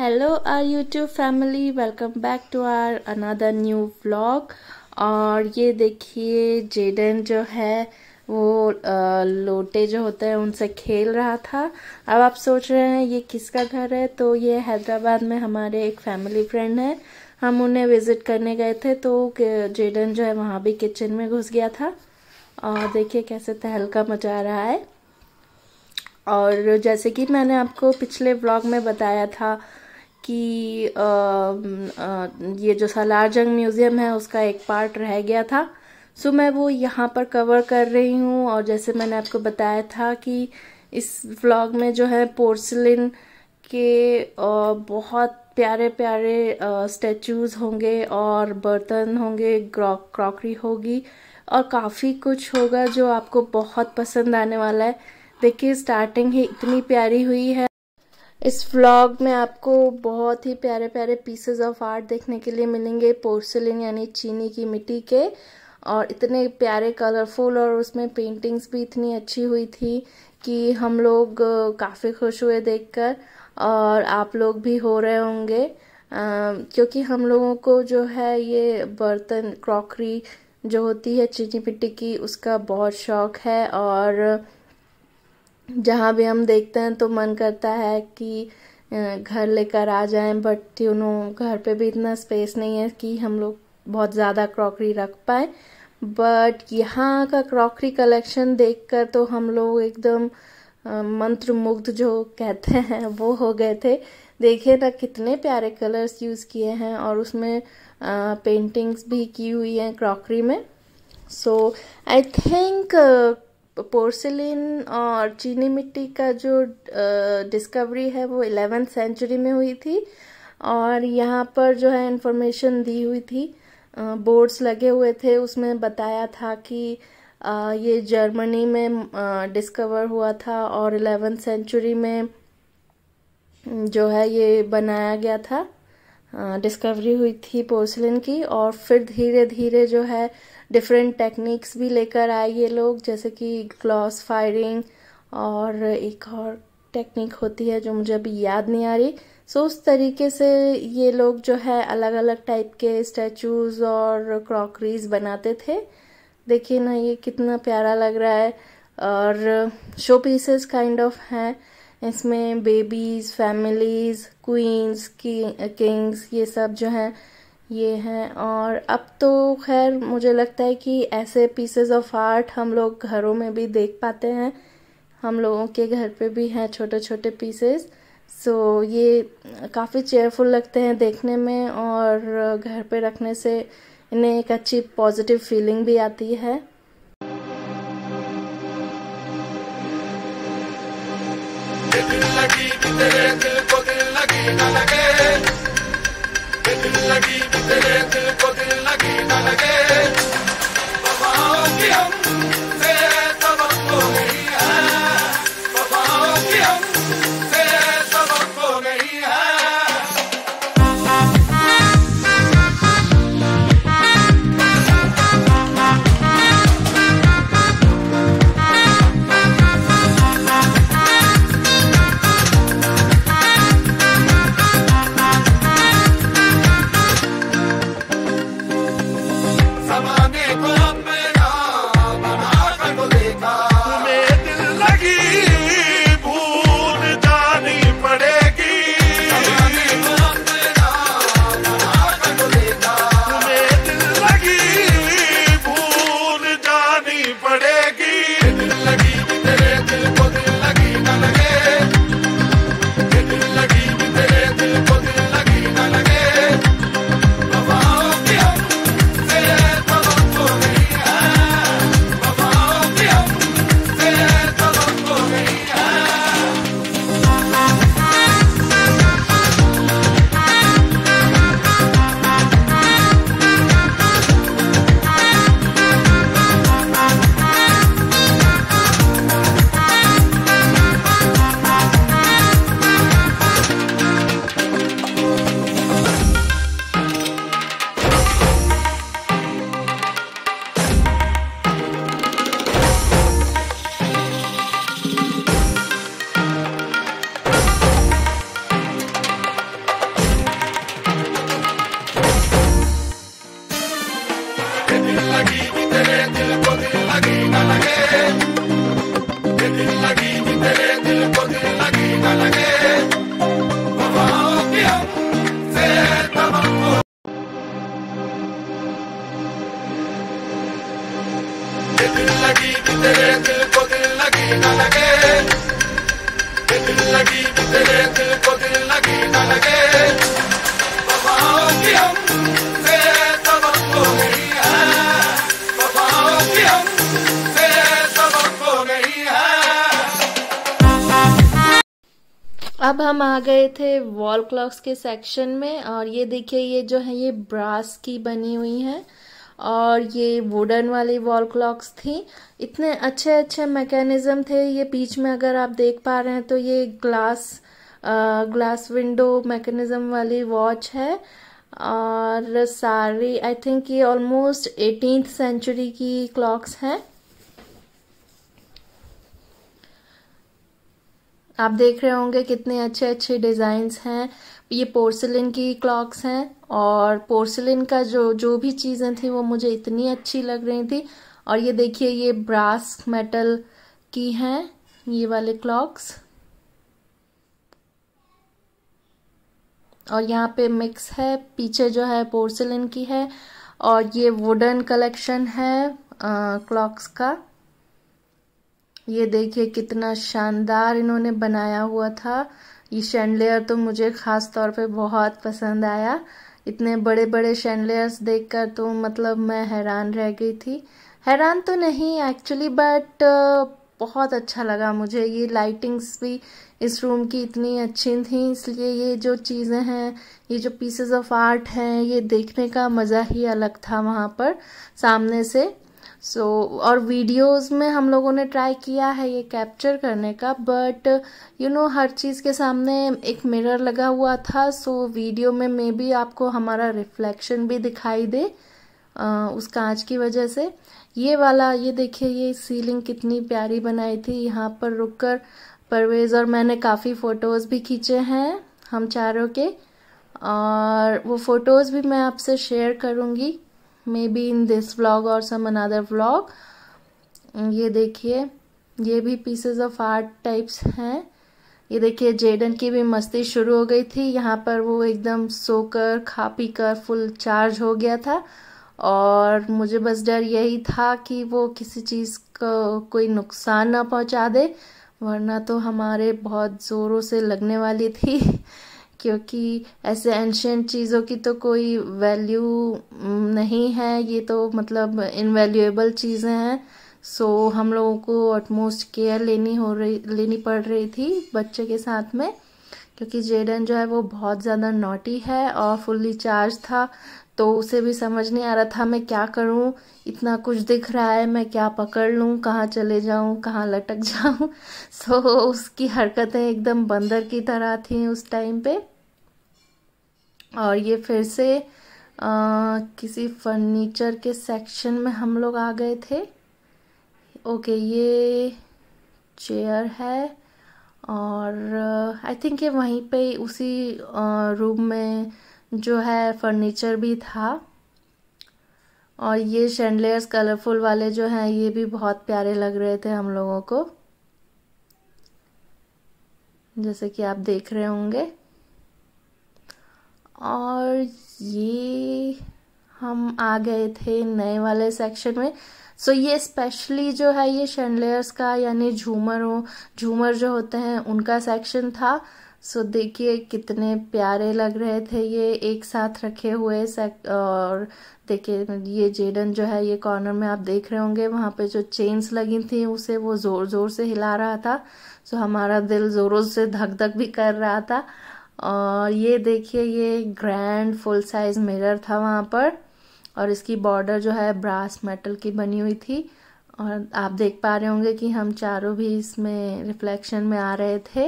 Hello our YouTube family, welcome back to our another new vlog. और ये देखिए Jadon जो है वो लोटे जो होते हैं उनसे खेल रहा था। अब आप सोच रहे हैं ये किसका घर है, तो ये हैदराबाद में हमारे एक फैमिली फ्रेंड है, हम उन्हें विजिट करने गए थे। तो जेडन जो है वहाँ भी किचन में घुस गया था और देखिए कैसे तहलका मचा रहा है। और जैसे कि मैंने आपको पिछले व्लॉग में बताया था कि ये जो सालार जंग म्यूज़ियम है उसका एक पार्ट रह गया था, सो मैं वो यहाँ पर कवर कर रही हूँ। और जैसे मैंने आपको बताया था कि इस व्लॉग में जो है पोर्सिलिन के बहुत प्यारे प्यारे स्टैचूज़ होंगे और बर्तन होंगे, क्रॉकरी होगी और काफ़ी कुछ होगा जो आपको बहुत पसंद आने वाला है। देखिए स्टार्टिंग ही इतनी प्यारी हुई है। इस व्लॉग में आपको बहुत ही प्यारे प्यारे पीसेस ऑफ आर्ट देखने के लिए मिलेंगे, पोर्सिलिन यानी चीनी की मिट्टी के, और इतने प्यारे कलरफुल, और उसमें पेंटिंग्स भी इतनी अच्छी हुई थी कि हम लोग काफ़ी खुश हुए देखकर, और आप लोग भी हो रहे होंगे क्योंकि हम लोगों को जो है ये बर्तन क्रॉकरी जो होती है चीनी मिट्टी की उसका बहुत शौक है। और जहाँ भी हम देखते हैं तो मन करता है कि घर लेकर आ जाएं, बट घर पे भी इतना स्पेस नहीं है कि हम लोग बहुत ज़्यादा क्रॉकरी रख पाए। बट यहाँ का क्रॉकरी कलेक्शन देखकर तो हम लोग एकदम मंत्रमुग्ध जो कहते हैं वो हो गए थे। देखिए ना कितने प्यारे कलर्स यूज़ किए हैं और उसमें पेंटिंग्स भी की हुई हैं क्रॉकरी में। सो आई थिंक पोर्सिलिन और चीनी मिट्टी का जो डिस्कवरी है वो 11th सेंचुरी में हुई थी। और यहाँ पर जो है इंफॉर्मेशन दी हुई थी, बोर्ड्स लगे हुए थे, उसमें बताया था कि ये जर्मनी में डिस्कवर हुआ था और 11th सेंचुरी में जो है ये बनाया गया था, डिस्कवरी हुई थी पोर्सिलिन की। और फिर धीरे धीरे जो है डिफरेंट टेक्निक्स भी लेकर आए ये लोग, जैसे कि ग्लॉस फायरिंग और एक और टेक्निक होती है जो मुझे अभी याद नहीं आ रही। सो उस तरीके से ये लोग जो है अलग अलग टाइप के स्टैचूज और क्रॉकरीज बनाते थे। देखिए ना ये कितना प्यारा लग रहा है, और शो पीसेस काइंड ऑफ हैं इसमें। बेबीज, फैमिलीज, क्वींस, किंग्स, ये सब जो हैं ये हैं। और अब तो खैर मुझे लगता है कि ऐसे पीसेस ऑफ आर्ट हम लोग घरों में भी देख पाते हैं, हम लोगों के घर पे भी हैं छोटे छोटे पीसेस। सो ये काफ़ी चेयरफुल लगते हैं देखने में, और घर पे रखने से इन्हें एक अच्छी पॉजिटिव फीलिंग भी आती है। दिल लगी तेरे दिल को दिल लगी न लगे, दिल लगी तेरे दिल को दिल लगी न लगे, वफाओं की हमसे तवक्को नहीं है, वफाओं की हमसे तवक्को नहीं है। ज़माने को अपना बना लगी कि तेरे दिल को दिल लगी न लगे, वफाओं की हमसे तवक्को नहीं है, वफाओं की हमसे तवक्को नहीं है। अब हम आ गए थे वॉल क्लॉक्स के सेक्शन में, और ये देखिए ये जो है ये ब्रास की बनी हुई है और ये वुडन वाली वॉल क्लॉक्स थी। इतने अच्छे अच्छे मैकेनिज्म थे। ये बीच में अगर आप देख पा रहे हैं तो ये ग्लास विंडो मैकेनिज्म वाली वॉच है, और सारी आई थिंक ये ऑलमोस्ट 18th सेंचुरी की क्लॉक्स हैं। आप देख रहे होंगे कितने अच्छे अच्छे डिजाइन्स हैं। ये पोर्सिलिन की क्लॉक्स हैं, और पोर्सिलिन का जो भी चीजें थी वो मुझे इतनी अच्छी लग रही थी। और ये देखिए ये ब्रास मेटल की हैं ये वाले क्लॉक्स, और यहाँ पे मिक्स है। पीछे जो है पोर्सिलिन की है, और ये वुडन कलेक्शन है क्लॉक्स का। ये देखिए कितना शानदार इन्होंने बनाया हुआ था। ये शैंडलियर तो मुझे खास तौर पे बहुत पसंद आया। इतने बड़े बड़े शैंडलियर्स देखकर तो मतलब मैं हैरान रह गई थी। हैरान तो नहीं एक्चुअली, बट बहुत अच्छा लगा मुझे। ये लाइटिंग्स भी इस रूम की इतनी अच्छी थी, इसलिए ये जो चीज़ें हैं, ये जो पीसेस ऑफ आर्ट हैं, ये देखने का मज़ा ही अलग था वहाँ पर सामने से। और वीडियोस में हम लोगों ने ट्राई किया है ये कैप्चर करने का, बट हर चीज़ के सामने एक मिरर लगा हुआ था, सो वीडियो में मे बी आपको हमारा रिफ्लेक्शन भी दिखाई दे उस कांच की वजह से। ये देखिए ये सीलिंग कितनी प्यारी बनाई थी। यहाँ पर रुककर परवेज और मैंने काफ़ी फ़ोटोज़ भी खींचे हैं हम चारों के, और वो फ़ोटोज़ भी मैं आपसे शेयर करूँगी maybe in this vlog और सम अनदर व्लॉग। ये देखिए ये भी पीसेस ऑफ आर्ट टाइप्स हैं। ये देखिए जेडन की भी मस्ती शुरू हो गई थी। यहाँ पर वो एकदम सोकर खा पी कर फुल चार्ज हो गया था, और मुझे बस डर यही था कि वो किसी चीज़ को कोई नुकसान ना पहुँचा दे, वरना तो हमारे बहुत ज़ोरों से लगने वाली थी क्योंकि ऐसे एंशिएंट चीज़ों की तो कोई वैल्यू नहीं है, ये तो मतलब इनवैल्यूएबल चीज़ें हैं। सो हम लोगों को ऑटमोस्ट केयर लेनी पड़ रही थी बच्चे के साथ में, क्योंकि जेडन जो है वो बहुत ज़्यादा नॉटी है और फुल्ली चार्ज था, तो उसे भी समझ नहीं आ रहा था मैं क्या करूं। इतना कुछ दिख रहा है, मैं क्या पकड़ लूं, कहाँ चले जाऊं, कहाँ लटक जाऊं। सो उसकी हरकतें एकदम बंदर की तरह थी उस टाइम पे। और ये फिर से किसी फर्नीचर के सेक्शन में हम लोग आ गए थे। ओके ये चेयर है, और आई थिंक ये वहीं पे उसी रूम में जो है फर्नीचर भी था। और ये शैंडलियर्स कलरफुल वाले जो हैं ये भी बहुत प्यारे लग रहे थे हम लोगों को, जैसे कि आप देख रहे होंगे। और ये हम आ गए थे नए वाले सेक्शन में। सो ये स्पेशली जो है ये शैंडलियर्स का यानी झूमर जो होते हैं उनका सेक्शन था। सो देखिए कितने प्यारे लग रहे थे ये एक साथ रखे हुए और देखिए ये जेडन जो है ये कॉर्नर में आप देख रहे होंगे, वहाँ पे जो चेन्स लगी थी उसे वो जोर जोर से हिला रहा था। सो हमारा दिल जोरों से धक धक भी कर रहा था। और ये देखिए ये ग्रैंड फुल साइज मिरर था वहाँ पर, और इसकी बॉर्डर जो है ब्रास मेटल की बनी हुई थी। और आप देख पा रहे होंगे कि हम चारों भी इसमें रिफ्लेक्शन में आ रहे थे।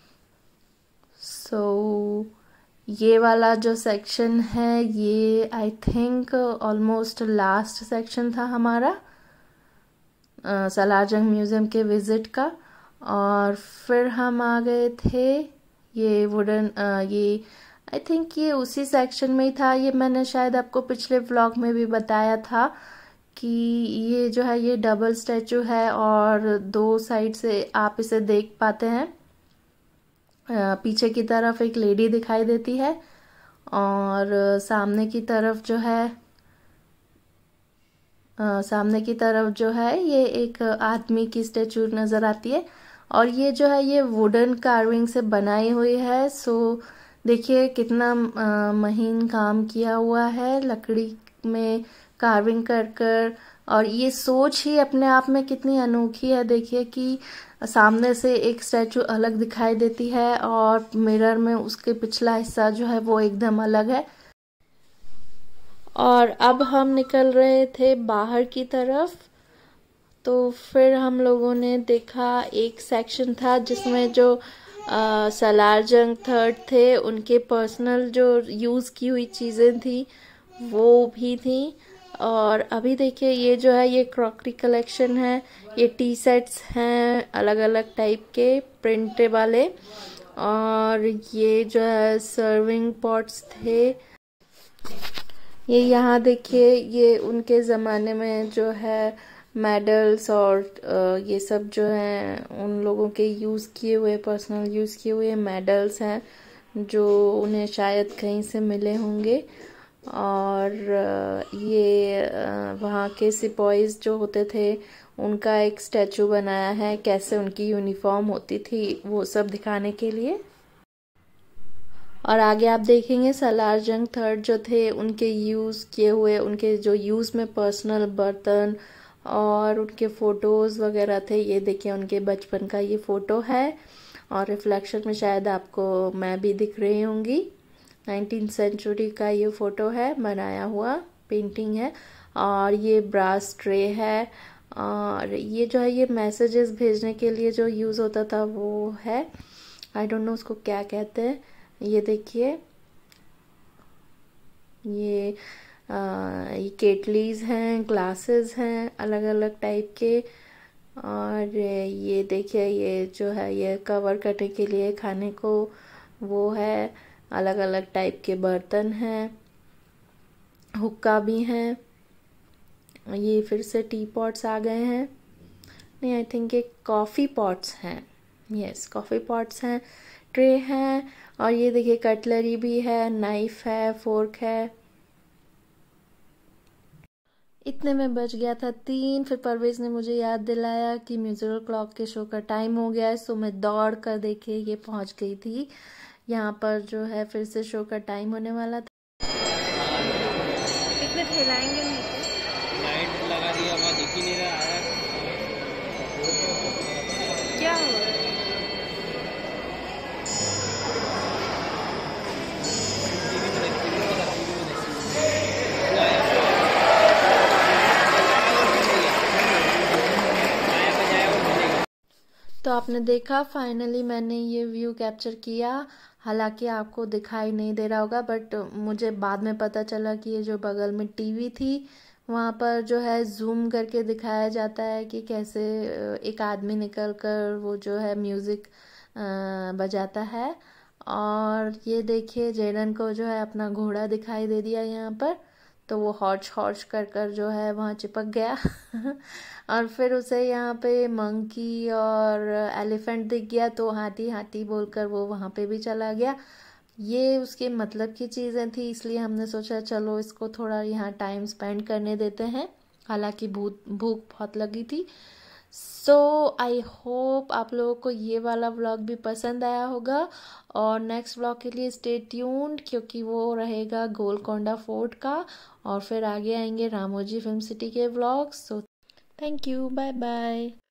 सो ये वाला जो सेक्शन है ये I think almost last section था हमारा सलारजंग म्यूजियम के विजिट का। और फिर हम आ गए थे ये वुडन ये आई थिंक ये उसी सेक्शन में ही था। ये मैंने शायद आपको पिछले व्लॉग में भी बताया था कि ये जो है ये डबल स्टैचू है, और दो साइड से आप इसे देख पाते हैं। पीछे की तरफ एक लेडी दिखाई देती है, और सामने की तरफ जो है ये एक आदमी की स्टैचू नज़र आती है। और ये जो है ये वुडन कार्विंग से बनाई हुई है। सो देखिए कितना महीन काम किया हुआ है लकड़ी में कार्विंग कर कर। और ये सोच ही अपने आप में कितनी अनोखी है। देखिए कि सामने से एक स्टैचू अलग दिखाई देती है और मिरर में उसके पिछला हिस्सा जो है वो एकदम अलग है। और अब हम निकल रहे थे बाहर की तरफ, तो फिर हम लोगों ने देखा एक सेक्शन था जिसमें जो सालार जंग थर्ड थे उनके पर्सनल जो यूज़ की हुई चीज़ें थी वो भी थी। और अभी देखिए ये जो है ये क्रॉकरी कलेक्शन है। ये टी सेट्स हैं अलग अलग टाइप के प्रिंट वाले। और ये जो है सर्विंग पॉट्स थे। ये यहाँ देखिए ये उनके ज़माने में जो है मेडल्स और ये सब जो हैं उन लोगों के यूज़ किए हुए पर्सनल यूज़ किए हुए मेडल्स हैं जो उन्हें शायद कहीं से मिले होंगे। और ये वहाँ के सिपाहीज जो होते थे उनका एक स्टैचू बनाया है, कैसे उनकी यूनिफॉर्म होती थी वो सब दिखाने के लिए। और आगे आप देखेंगे सालार जंग थर्ड जो थे उनके यूज़ किए हुए उनके जो यूज़ में पर्सनल बर्तन और उनके फ़ोटोज़ वगैरह थे। ये देखिए उनके बचपन का ये फ़ोटो है और रिफ्लेक्शन में शायद आपको मैं भी दिख रही होंगी। 19th सेंचुरी का ये फ़ोटो है, बनाया हुआ पेंटिंग है। और ये ब्रास ट्रे है। और ये जो है ये मैसेजेस भेजने के लिए जो यूज़ होता था वो है, आई डोंट नो उसको क्या कहते हैं। ये देखिए ये केटलीज हैं, ग्लासेस हैं अलग अलग टाइप के। और ये देखिए ये जो है ये कवर करने के लिए खाने को वो है, अलग अलग टाइप के बर्तन हैं, हुक्का भी हैं। ये फिर से टी पॉट्स आ गए हैं, नहीं आई थिंक ये कॉफ़ी पॉट्स हैं। यस कॉफ़ी पॉट्स हैं, ट्रे हैं। और ये देखिए कटलरी भी है, नाइफ है, फोर्क है। इतने में बज गया था 3। फिर परवेज ने मुझे याद दिलाया कि म्यूजिकल क्लॉक के शो का टाइम हो गया है। सो मैं दौड़ कर देखे ये पहुंच गई थी यहाँ पर जो है फिर से शो का टाइम होने वाला था। कितने खिलाएंगे? लाइट लगा दिया, वहाँ दिख ही नहीं रहा है। क्या हुआ? तो आपने देखा फाइनली मैंने ये व्यू कैप्चर किया। हालांकि आपको दिखाई नहीं दे रहा होगा बट मुझे बाद में पता चला कि ये जो बगल में टीवी थी वहाँ पर जो है जूम करके दिखाया जाता है कि कैसे एक आदमी निकल कर वो जो है म्यूज़िक बजाता है। और ये देखिए जेडन को जो है अपना घोड़ा दिखाई दे दिया यहाँ पर, तो वो हॉर्च हॉर्च कर कर जो है वहाँ चिपक गया। और फिर उसे यहाँ पे मंकी और एलिफेंट दिख गया तो हाथी हाथी बोलकर वो वहाँ पे भी चला गया। ये उसके मतलब की चीज़ें थी, इसलिए हमने सोचा चलो इसको थोड़ा यहाँ टाइम स्पेंड करने देते हैं। हालांकि भूख बहुत लगी थी। सो आई होप आप लोगों को ये वाला व्लॉग भी पसंद आया होगा। और नेक्स्ट व्लॉग के लिए स्टे ट्यून्ड क्योंकि वो रहेगा गोलकोंडा फोर्ट का। और फिर आगे आएंगे रामोजी फिल्म सिटी के vlogs. So thank you, bye bye.